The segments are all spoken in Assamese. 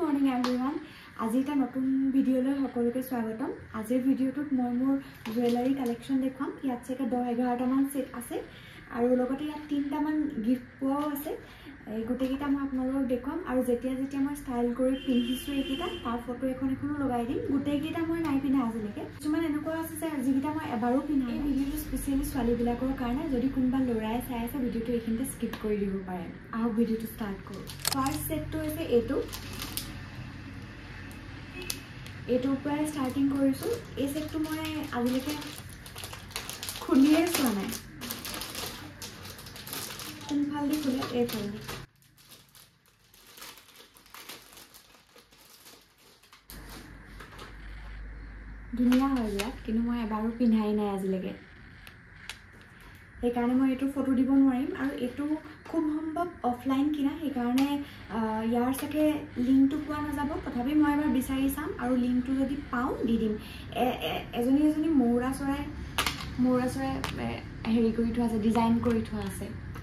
morning everyone. আজি এটা নতুন ভিডিওলৈ সকলোকে স্বাগতম। আজিৰ ভিডিওটোত মই মোৰ জুৱেলাৰী কালেকশন দেখাম। ইয়াত চেকা 10-11টা মান সেট আছে আৰু লগতে ইয়াত 3টা মান গিফট পোৱা আছে। এই গুটেকিটা মই আপোনালোকক দেখাম আৰু যেতিয়া মই ষ্টাইল কৰি পিন্ধিছো এইকিটা তাৰ ফটো এখনো লগাই দিম। গুটেকিটা মই নাই পিন্ধা আজিলৈকে। কিছুমান এনেকুৱা আছে যে আজিকিটা মই এবাৰো পিন্ধা। এই ভিডিওটো স্পেশালি ছোৱালী বিলাকৰ কাৰণে যদি কোনবা লৰাই চাই আছে ভিডিওটো এইখিনতে স্কিপ কৰি দিব পাৰে। আহক ভিডিওটো ষ্টাৰ্ট কৰো। ফাৰ্স্ট সেটটো আছে এইটো প্ৰায় ষ্টাৰ্টিং কৰিছো। এই সেটটো মই আজিলৈকে খুলিয়ে চোৱা নাই। কোনফালদি খুলে এইফালদি। ধুনীয়া হয় ইয়াত, কিন্তু মই এবাৰো পিন্ধাই নাই আজিলৈকে। সেইকাৰণে মই এইটো ফটো দিব নোৱাৰিম আৰু এইটো খুব সম্ভৱ অফলাইন কিনা। সেইকাৰণে ইয়াৰ চাগে লিংকটো পোৱা নাযাব। তথাপি মই এবাৰ বিচাৰি চাম আৰু লিংকটো যদি পাওঁ দি দিম। এজনী মৌৰা চৰাই হেৰি কৰি থোৱা আছে, ডিজাইন কৰি থোৱা আছে।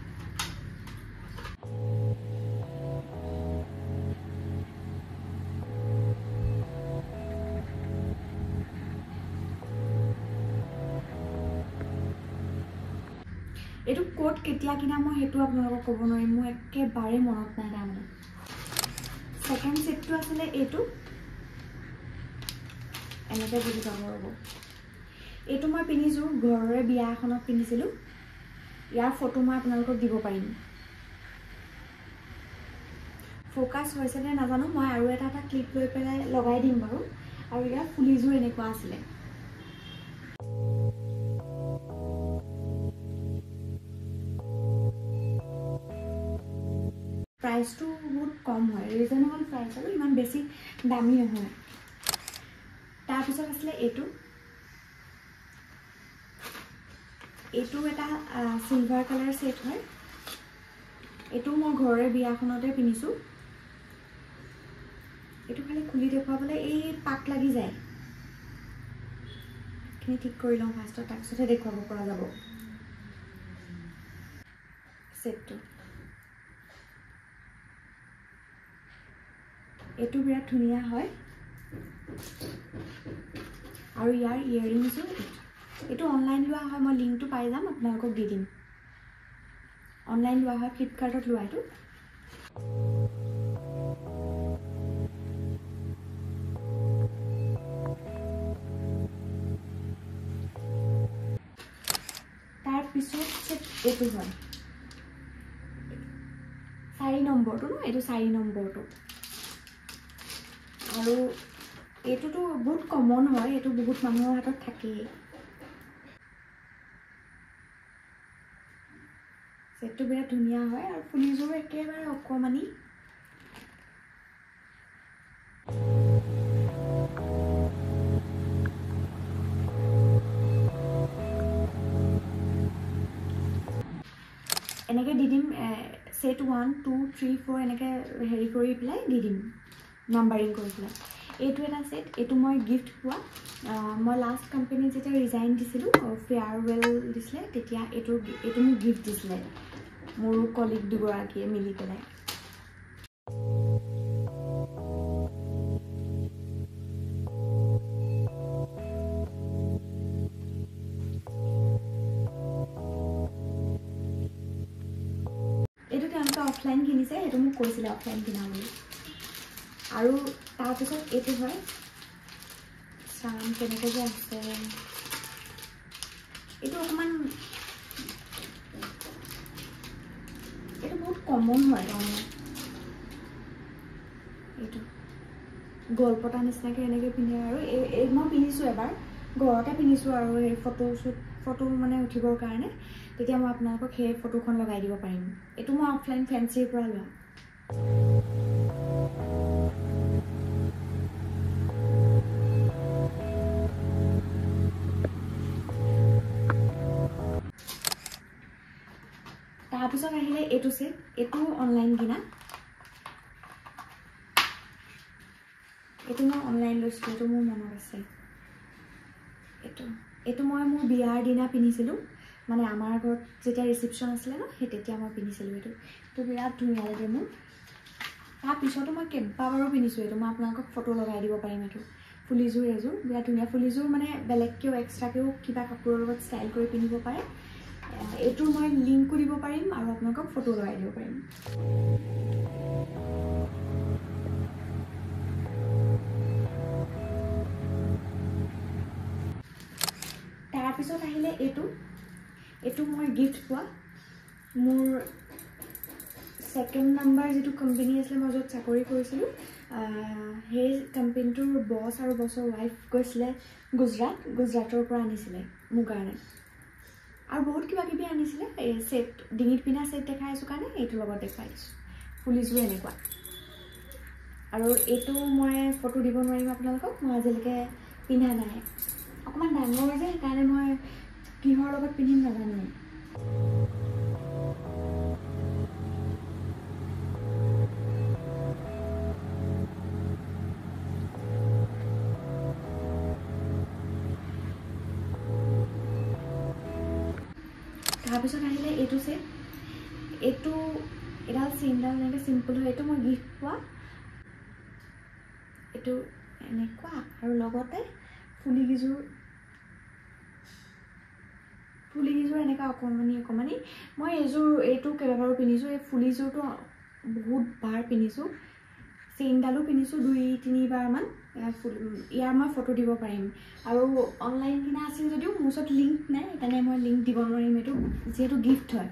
এইটো কোট কেতিয়া কিনা মই হেতু আপোনালোকক ক'ব নোৱাৰিম। মই একেবাৰে মনত নাই তাৰমানে। সেকেন্ড সেটটো আছিল এইটো এনেকৈ বুজি পাব ৰ'ব। এইটো মই পিন্ধিছো ঘৰৰে বিয়া এখনত পিন্ধিছিলো। ইয়াৰ ফটো মই আপোনালোকক দিব পাৰিম। ফোকাস হৈছে নে নাজানো। মই আৰু এটা ক্লিপ লৈ পেলাই লগাই দিম বাৰু। আৰু ইয়াৰ ফুলিযোৰ এনেকুৱা আছিলে। প্ৰাইসটো বহুত কম হয়, ৰিজনেবল প্ৰাইস আৰু ইমান বেছি দামী নহয়। তাৰ পিছত আছিল এইটো এটা সিলভাৰ কালাৰ সেট হয়। এইটো মই ঘৰৰে বিয়াখনতে পিন্ধিছো। এইটো খালি খুলি দেখুৱাবলৈ এই পাক লাগি যায়। খিনি ঠিক কৰি লওঁ ফাৰ্ষ্টত, তাৰপিছতহে দেখুৱাব পৰা যাব সেটটো। এইটো বিৰাট ধুনীয়া হয় আৰু ইয়াৰ ইয়াৰিংছো এইটো অনলাইন লোৱা হয়। মই লিংকটো পাই যাম, আপোনালোকক দি দিম। অনলাইন লোৱা হয়, ফ্লিপকাৰ্টত লোৱা এইটো। তাৰ পিছত এইটো হয় 4 নম্বৰটো ন, এইটো 4 নম্বৰটো। আৰু এইটোতো বহুত কমন হয়, এইটো বহুত মানুহৰ হাতত থাকেই। সেটটো বিৰাট ধুনীয়া হয় আৰু ফুলিযোৰ একেবাৰে অকমানি। এনেকৈ দি দিম। সেট 1 2 3 4 এনেকৈ হেৰি কৰি পেলাই দি দিম, নাম্বাৰিং কৰি পেলাই। এইটো এটা সেট, এইটো মই গিফ্ট পোৱা। মই লাষ্ট কোম্পানীত যেতিয়া ৰিজাইন দিছিলোঁ, ফেয়াৰৱেল দিছিলে, তেতিয়া এইটো মোক গিফ্ট দিছিলে মোৰ কলিগ দুগৰাকীয়ে মিলি পেলাই। এইটো তেওঁলোকে অফলাইন কিনিছে, সেইটো মোক কৈছিলে অফলাইন কিনা বুলি। আৰু তাৰপিছত এইটো হয় চাম কেনেকৈ যে আছে। এইটো অকণমান এইটো বহুত কমন হয় তাৰমানে। এইটো গলপতা নিচিনাকৈ এনেকৈ পিন্ধে আৰু এই মই পিন্ধিছোঁ এবাৰ ঘৰতে পিন্ধিছোঁ আৰু এই ফটো মানে উঠিবৰ কাৰণে। তেতিয়া মই আপোনালোকক সেই ফটোখন লগাই দিব পাৰিম। এইটো মই অফলাইন ফেঞ্চিৰ পৰা লোৱা। তাৰপিছত আহিলে এইটো সেট, এইটো অনলাইন কিনা। এইটো মই অনলাইন লৈছিলোঁ, এইটো মোৰ মনত আছে। এইটো মই মোৰ বিয়াৰ দিনা পিন্ধিছিলোঁ, মানে আমাৰ ঘৰত যেতিয়া ৰিচিপশ্যন আছিলে ন, সেই তেতিয়া মই পিন্ধিছিলোঁ। এইটো বিৰাট ধুনীয়া লাগে মোৰ। তাৰ পিছতো মই কেইবাবাৰো পিন্ধিছোঁ এইটো মই আপোনালোকক ফটো লগাই দিব পাৰিম এইটো ফুলিযোৰ এযোৰ বিৰাট ধুনীয়া ফুলিযোৰ মানে বেলেগকেও এক্সট্ৰাকেও কিবা কাপোৰৰ লগত ষ্টাইল কৰি পিন্ধিব পাৰে এইটো মই লিংকো দিব পাৰিম আৰু আপোনালোকক ফটো লগাই দিব পাৰিম তাৰপিছত আহিলে এইটো মই গিফ্ট পোৱা মোৰ সেকেন্ড নাম্বাৰ যেটো কোম্পানী আছিল মই য'ত চাকৰি কৰিছিলোঁ সেই কোম্পানীটোৰ বছ আৰু বছৰ ৱাইফ গৈছিলে গুজৰাটৰ পৰা আনিছিলে মোৰ কাৰণে আৰু বহুত কিবা কিবি আনিছিলে এই সেট ডিঙিত পিন্ধা সেট দেখাই আছোঁ কাৰণে এইটোৰ লগত দেখাই দিছোঁ ফুলিযোৰ এনেকুৱা আৰু এইটো মই ফটো দিব নোৱাৰিম আপোনালোকক মই আজিলৈকে পিন্ধা নাই অকমান ডাঙৰ যে সেইকাৰণে মই কিহৰ লগত পিন্ধিম নাজানো তাৰপিছত আহিলে এইটো সেট এইটো এডাল চেইনডাল এনেকৈ চিম্পল হয় এইটো মই গিফ্ট পোৱা এইটো এনেকুৱা আৰু লগতে ফুলিকিযোৰ এনেকুৱা অকমানি মই এইটো কেইবাবাৰো পিন্ধিছোঁ এই ফুলিযোৰটো বহুত বাৰ পিন্ধিছোঁ চেইনডালো পিন্ধিছোঁ 2-3 বাৰমান ইয়াৰ মই ফটো দিব পাৰিম আৰু অনলাইন কিনা আছিল যদিও মোৰ ওচৰত লিংক নাই সেইকাৰণে মই লিংক দিব নোৱাৰিম এইটো যিহেতু গিফ্ট হয়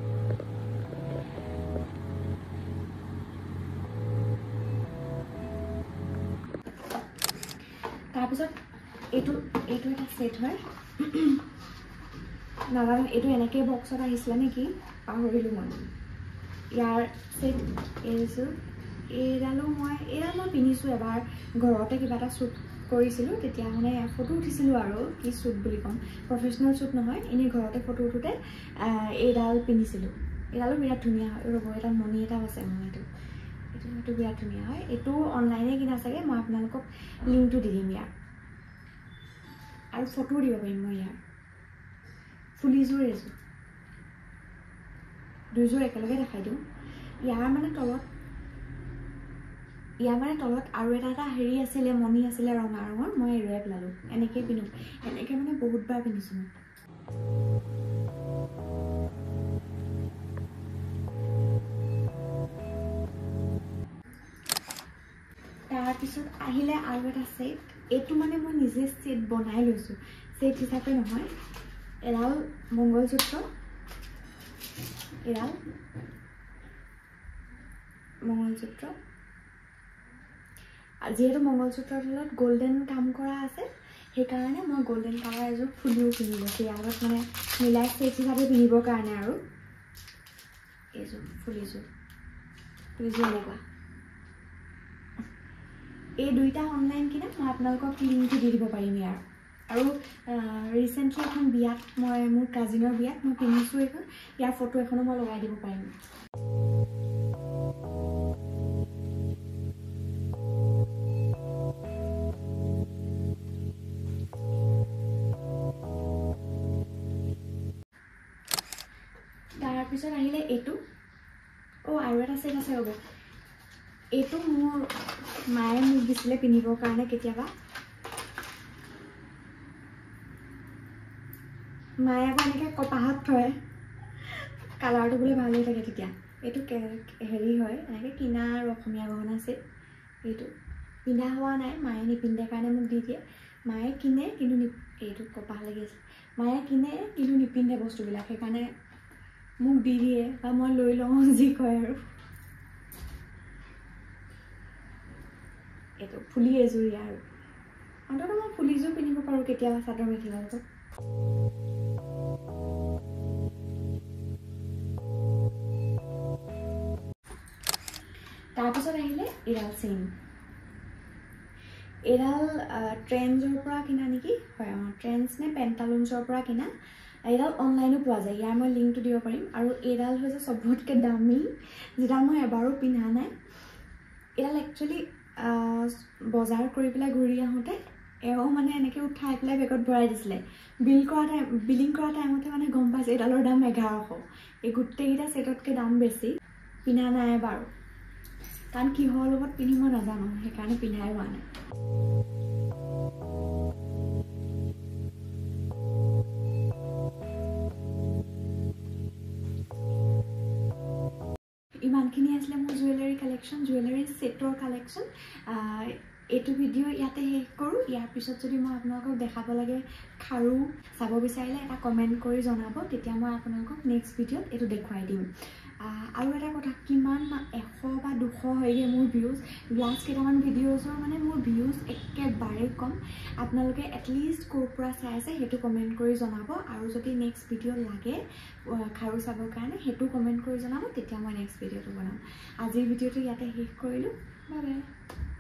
তাৰপিছত এইটো এটা সেট হয় নাজানো এইটো এনেকৈ বক্সত আহিছিলে নেকি পাহৰিলোঁ মই ইয়াৰ সেট এইডাল মই পিন্ধিছোঁ এবাৰ ঘৰতে কিবা এটা শ্বুট কৰিছিলোঁ তেতিয়া মানে ফটো উঠিছিলোঁ আৰু কি শ্বুট বুলি ক'ম প্ৰফেশ্যনেল শ্বুট নহয় এনেই ঘৰতে ফটো উঠোঁতে এইডাল পিন্ধিছিলোঁ এইডালো বিৰাট ধুনীয়া হয় ৰ'ব এটা মণি এটা আছে মোৰ এইটো বিৰাট ধুনীয়া হয় এইটো অনলাইনে কিনা চাগে মই আপোনালোকক লিংকটো দি দিম ইয়াৰ আৰু ফটো দিব পাৰিম মই ইয়াৰ ফুলিযোৰ এযোৰ দুযোৰ একেলগে দেখাই দিওঁ ইয়াৰ মানে তলত আৰু এটা হেৰি আছিলে মণি আছিলে ৰঙা ৰঙৰ মই এৰুৱাই পেলালোঁ এনেকৈ পিন্ধো এনেকৈ মানে বহুতবাৰ পিন্ধিছোঁ মই তাৰপিছত আহিলে আৰু এটা সেট এইটো মানে মই নিজে সেট বনাই লৈছোঁ সেট হিচাপে নহয় এডাল মংগলসূত্ৰ যিহেতু মংগলসূত্ৰৰ তলত গোল্ডেন কাম কৰা আছে সেইকাৰণে মই গোল্ডেন কালাৰ এযোৰ ফুলিও কিনি লৈছোঁ ইয়াৰ লগত মানে মিলাই সেট হিচাপে পিন্ধিবৰ কাৰণে আৰু এইযোৰ ফুলিযোৰ এনেকুৱা এই দুইটা অনলাইন কিনা মই আপোনালোকক লিংকটো দি দিব পাৰিম ইয়াৰ আৰু ৰিসেন্টলি এখন বিয়াত মই মোৰ কাজিনৰ বিয়াত মই পিন্ধিছোঁ এইখন ইয়াৰ ফটো এখনো মই লগাই দিব পাৰিম তাৰপিছত আহিলে এইটো আৰু এটা সেট আছে ৰ'ব এইটো মোৰ মায়ে মোক দিছিলে পিন্ধিবৰ কাৰণে কেতিয়াবা মায়ে আকৌ এনেকৈ কপাহত থয় কালাৰটো বোলে ভাল হৈ থাকে তেতিয়া এইটো হেৰি হয় এনেকৈ কিনা আৰু অসমীয়া গহনা সেট এইটো পিন্ধা হোৱা নাই মায়ে নিপিন্ধে কাৰণে মোক দি দিয়ে মায়ে কিনে কিন্তু এইটো কপাহ লাগি আছে মায়ে কিনে কিন্তু নিপিন্ধে বস্তুবিলাক সেইকাৰণে মোক দি দিয়ে বা মই লৈ লওঁ যি কয় আৰু এইটো ফুলি এযোৰ আৰু অন্ততঃ মই ফুলিযোৰ পিন্ধিব পাৰোঁ কেতিয়াবা চাদৰ মেখেলাৰ লগত তাৰপিছত আহিলে এডাল চেইন এডাল ট্ৰেন্ডছৰ পৰা কিনা নেকি হয় ট্ৰেন্ডছ নে পেণ্টালুন্সৰ পৰা কিনা এডাল অনলাইনো পোৱা যায় ইয়াৰ মই লিংকটো দিব পাৰিম আৰু এডাল হৈছে চবতকৈ দামী যেডাল মই এবাৰো পিন্ধা নাই এডাল একচুৱেলি বজাৰ কৰি পেলাই ঘূৰি আহোঁতে এও মানে এনেকৈ উঠাই পেলাই বেগত ভৰাই দিছিলে বিলিং কৰা টাইমতে মানে গম পাইছে এডালৰ দাম 1100 এই গোটেইকেইটা সেটতকৈ দাম বেছি পিন্ধা নাই বাৰু কাৰণ কিহৰ লগত পিন্ধিব নাজানো সেইকাৰণে পিন্ধাই হোৱা নাই ইমানখিনি আছিলে মোৰ জুৱেলাৰী কালেকশ্যন জুৱেলাৰী সেটৰ কালেকশ্যন এইটো ভিডিঅ' ইয়াতে শেষ কৰোঁ ইয়াৰ পিছত যদি মই আপোনালোকক দেখাব লাগে খাৰু চাব বিচাৰিলে এটা কমেণ্ট কৰি জনাব তেতিয়া মই আপোনালোকক নেক্সট ভিডিঅ'ত এইটো দেখুৱাই দিম আৰু এটা কথা কিমান 100 বা 200 হয়গে মোৰ ভিউজ লাষ্ট কেইটামান ভিডিঅ'ছৰ মানে মোৰ ভিউজ একেবাৰে কম আপোনালোকে এটলিষ্ট ক'ৰ পৰা চাই আছে সেইটো কমেণ্ট কৰি জনাব আৰু যদি নেক্সট ভিডিঅ' লাগে খাৰু চাবৰ কাৰণে সেইটো কমেণ্ট কৰি জনাব তেতিয়া মই নেক্সট ভিডিঅ'টো বনাম আজিৰ ভিডিঅ'টো ইয়াতে শেষ কৰিলোঁ বাই বাই